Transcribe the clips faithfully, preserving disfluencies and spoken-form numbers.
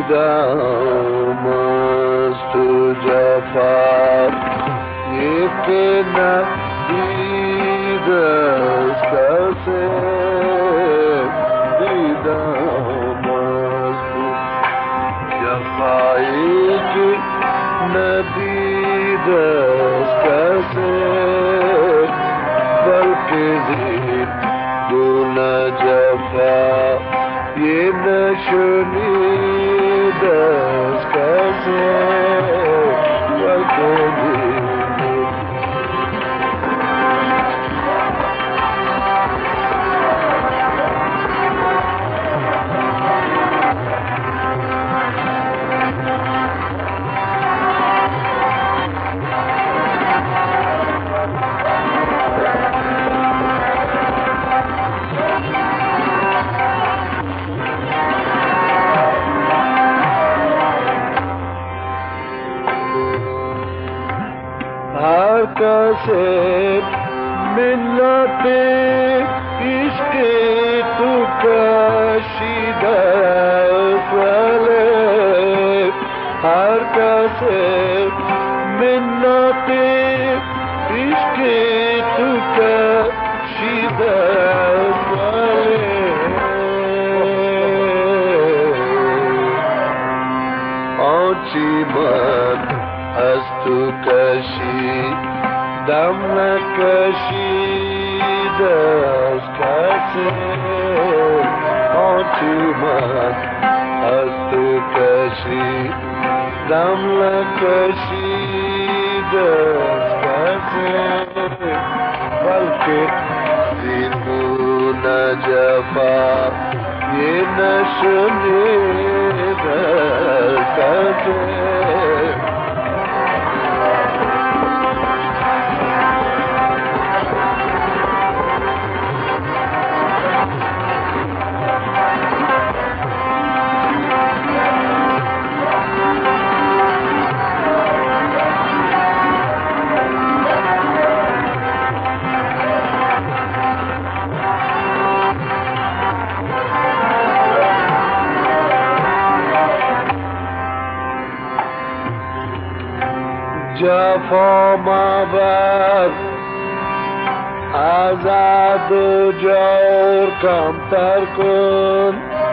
دیدم از تو جفا یه که ندید از کسی دیدم از تو جفایی که ندید از کسی بلکه دید دونه جفا یه نشنید از کسی بلکه دید هر کسی ملت عشق تو کشیده ولی هر کسی ملت عشق تو کشیده ولی آنچی من از تو کشیدم نکشید از کسی آنچی من از تو کشیدم نکشید از کسی بلکه زیدون جفا یه نشنید از کسی جفا مبر آزاد و جور کمتر کن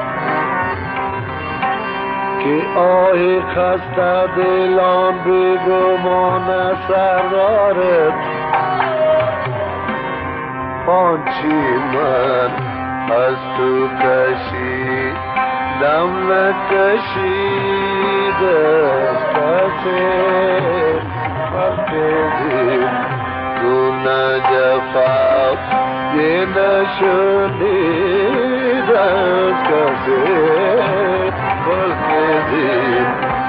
که آه خسته دلان بیگمان سردارت آنچی من از تو کشیدم نکشید از کسی دونه جفا یه نشنید از کسی بلکه دید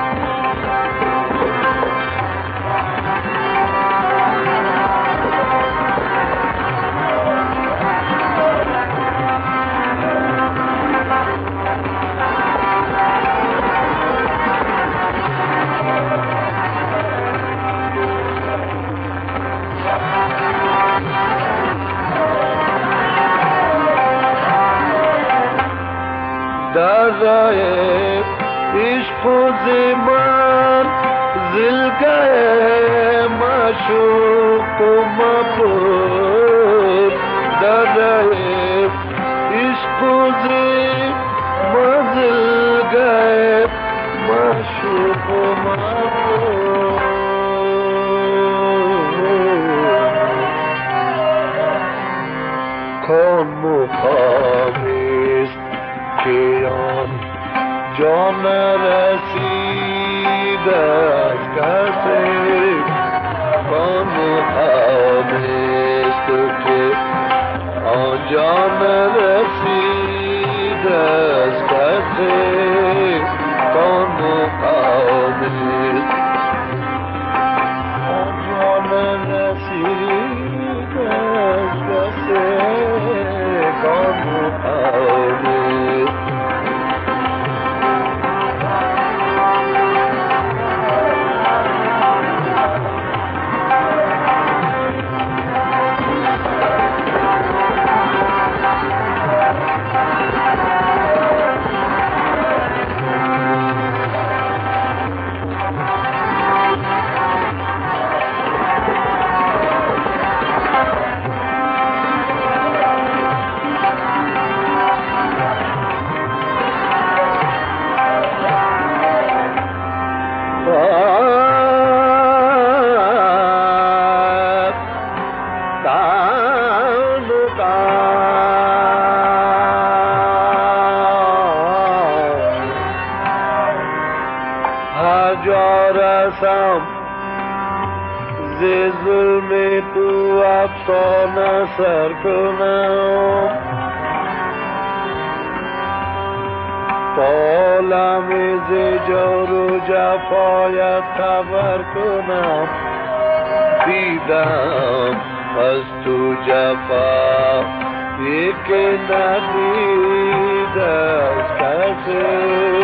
در راه عشق و زمان زلگه معشوق و مبود در راه عشق و زمان زلگه معشوق و مبود کن مقامیست که آن جان رسید از کسی کن مقامیست که آن جان رسید از کسی کن مقامیست آن جان رسید از کسی کن مقامیست ظلم تو افسانه سر کنم، عالم زجار و جفایت خبر کنم. دیدم از تو جفا یک ندید از کسی،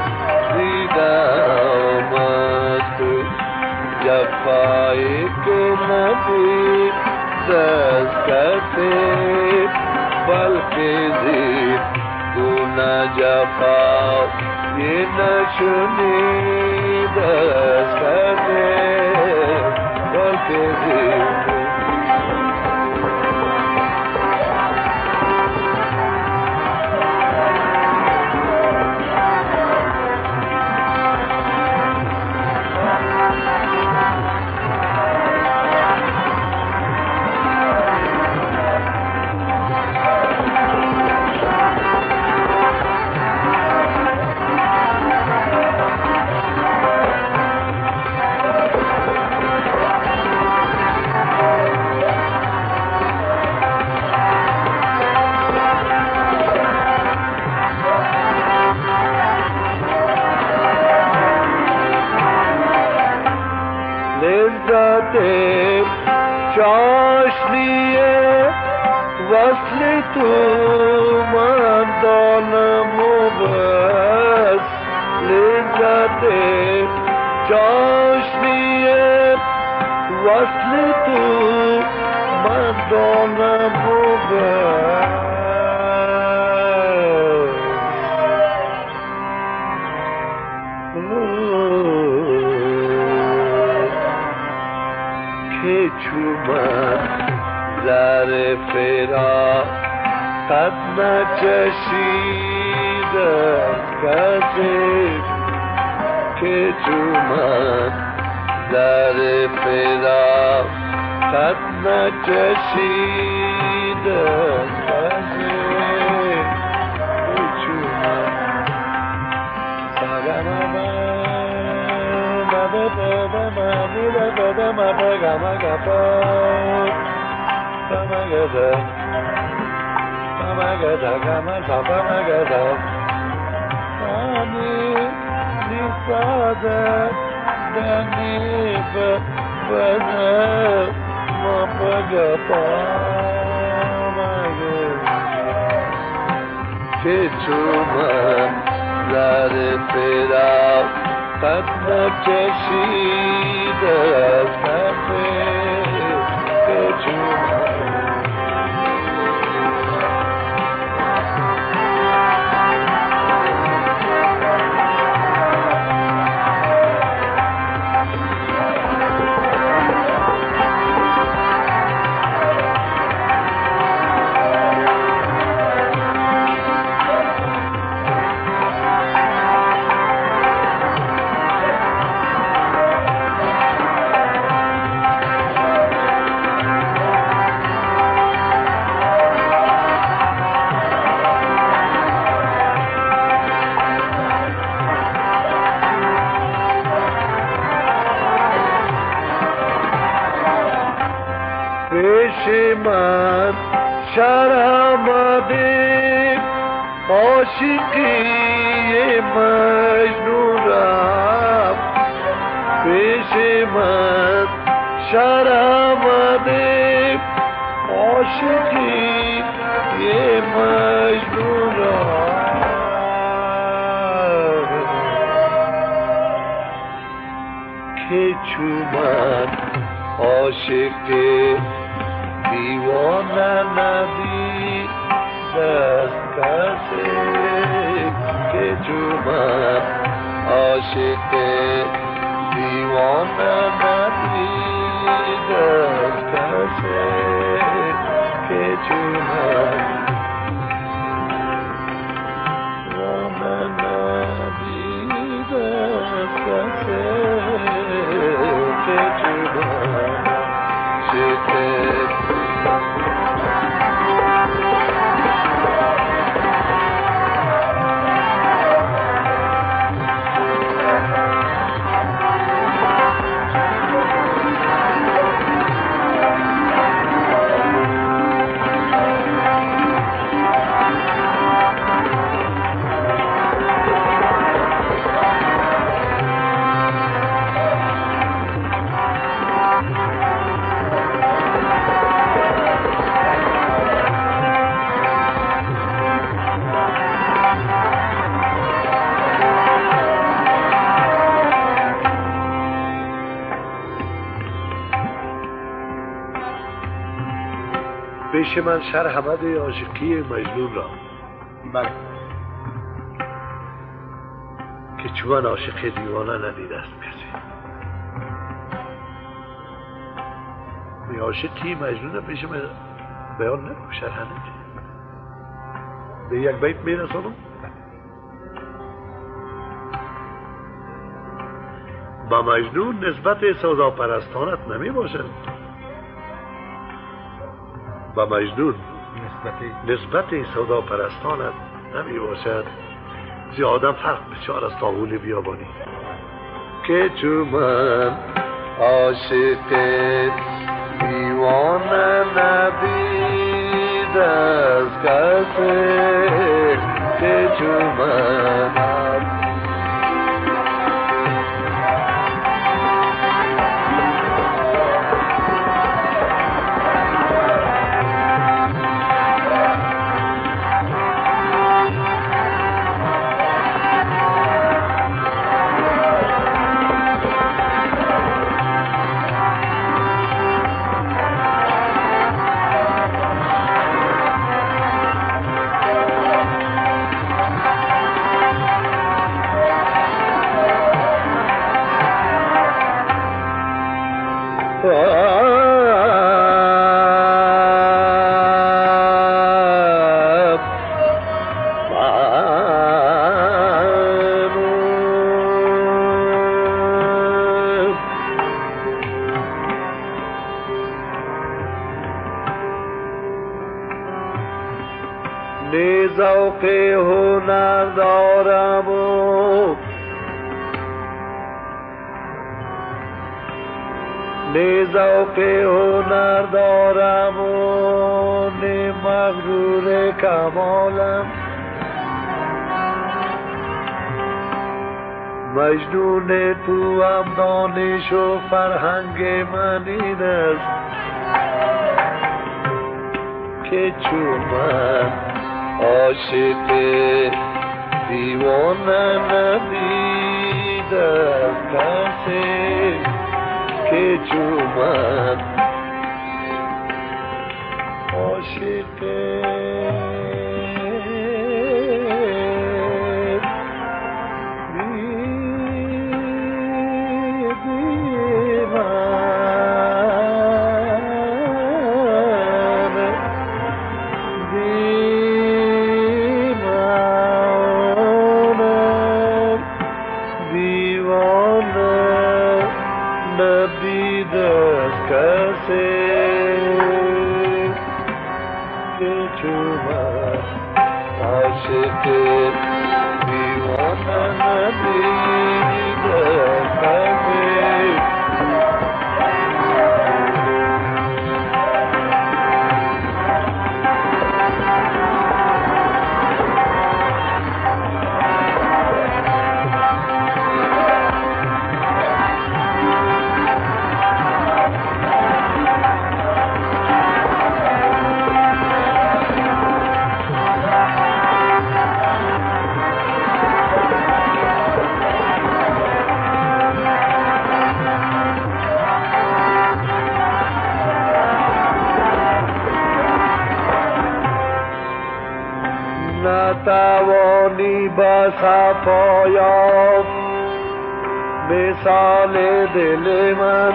دیدم از تو جفا یک ندید از کسی، بلکه زید گونه جفا یه نشنید از کسی، بلکه زید لذت چاشنی وصل تو من دانم و بس، لذت چاشنی وصل تو من دانم و بس. که چوبم زر فراق قد نچشید از کسی، که چوبم زر فراق قد نچشید از کسی، که چوبم سگم که چوبم زر فراق قد نچشید از کسی، که چوبم پیش من شرم آمده عاشقی مجنون رفت، پیش من شرم آمده عاشقی مجنون رفت، که چوبم عاشقی دیوانه ندید دست کسی، که چوبم عاشق دیوانه ندید دست کسی، که چوبم دیوانه ندید دست کسی، که چوبم عاشق پیش من شرح آمده عاشقی مجنون را. بله. که چون عاشق دیوانه ندیده است کسی. می عاشقی مجنون پیش من بیان نکن، شرح نده. به یک بیت می رسانم. با مجنون نسبت سودا پرستانت نمی باشد. با مجنون نسبت سودا پرستانت نمی باشد. زیادم فرق بسیار از طاغول بیابانی. که چون من عاشق دیوانه ندید از کسی، که چون من ذوق هنر دارم و نی ذوق هنر دارم و نی مغرور کمالم. مجنون تو هم دانش و فرهنگ من این است که چون من عاشق دیوانه ندیده کسی، که چون من عاشق نتوانی با صفا یافت مثال دل من.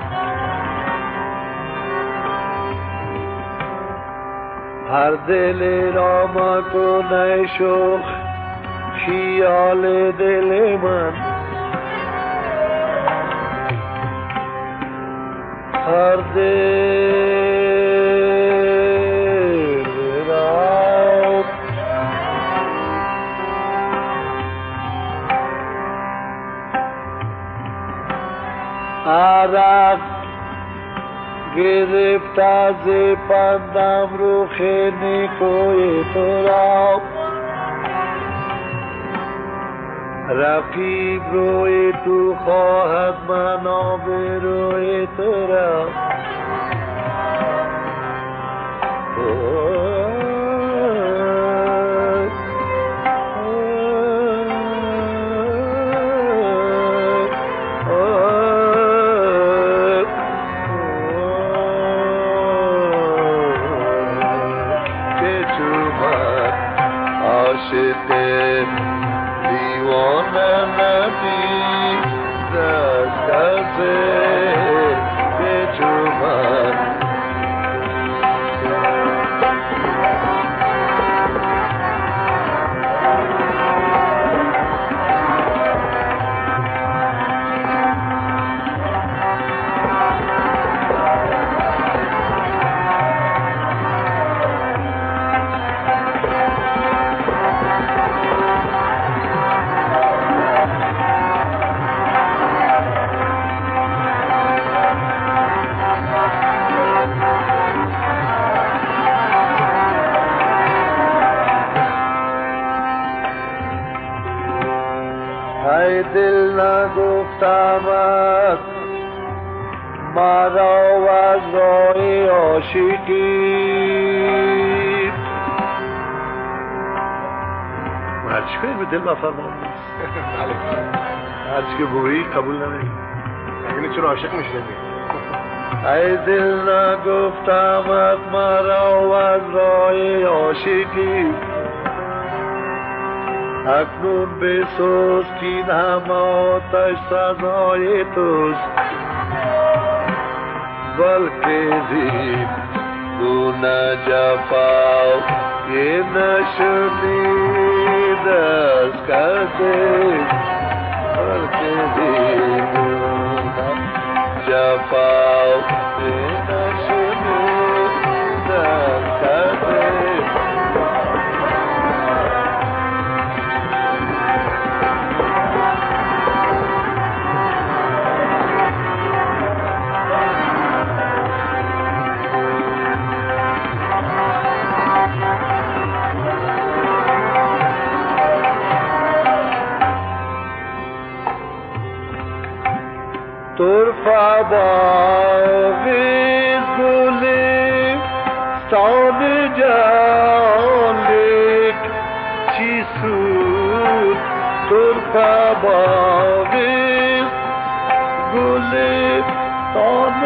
هر دل را مکنه شوخ خیال دل من. هر دل عرق گرفت از پندم روخ نیکوی تو را. رقیب روی تو خواهد مناب روی تو را. عاشق دیوانه نبی دست از به جمعه ای دل نگفتمت مرا از راه عاشقی هرچی کنیم به دل بفرمان نیست هرچی که بگویی قبول نمید یعنی چرا عاشق میشه ای دل نگفتمت مرا از راه عاشقی اکنون بسوز کین هم آتش سزای توست بلکه دید گونه جفا یه نشدید از کسی بلکه دید گونه جفا یه نشدید از کسی طرفه باغی گلی ستان جانلیک چی سود طرفه باغی گلی ستان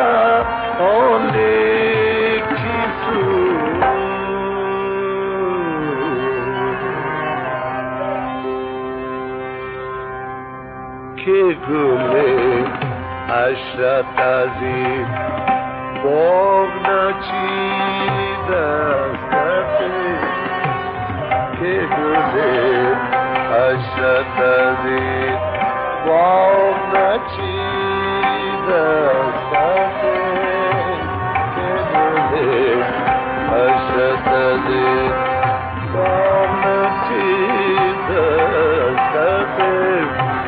جانلیک چی سود که گلی عشرت عزیز باغ نچید از کسی که گلی عشرت عزیز باغ نچید از کسی که گلی عشرت عزیز باغ نچید از کسی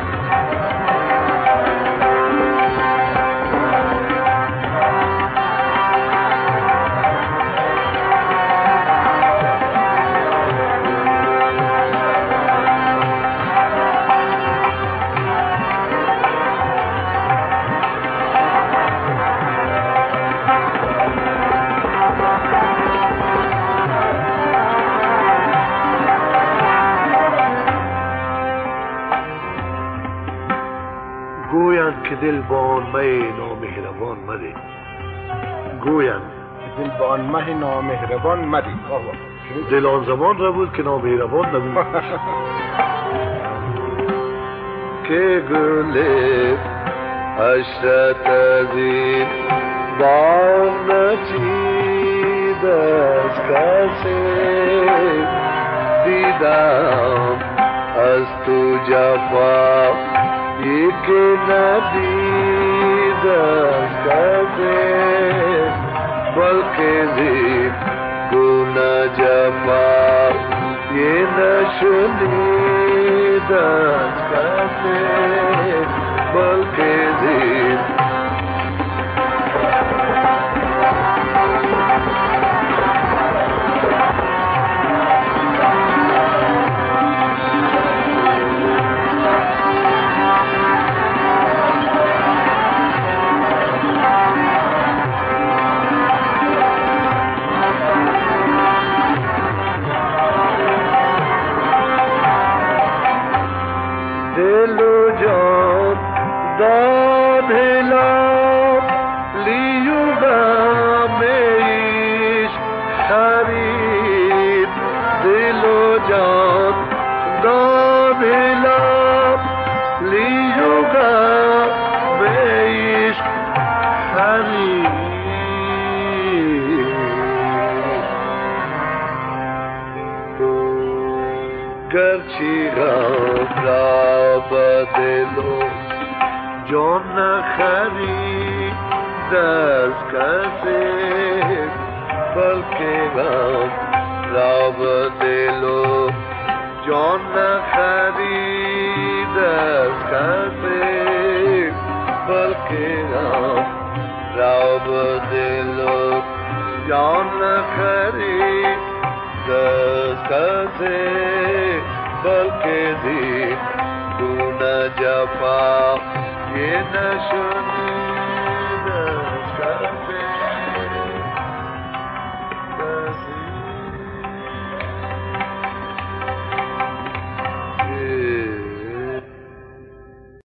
گویند که دل با آن مه نامهربان مده گویند دل با آن مه نامهربان مده دل آن زمان را بود که نامهربان نبود که گل عشرت عزیز باغ نچید از کسی دیدم از تو جفا یکی ندید از کسی بلکه دید گونه جفا یه نشنید از کسی بلکه دید دل و جان داد شیرم را بدلو جان خرید از کسی بلکه غم را بدلو جان خرید از کسی بلکه غم را بدلو جان خرید از کسی بلکه دی دون جفا یہ نشن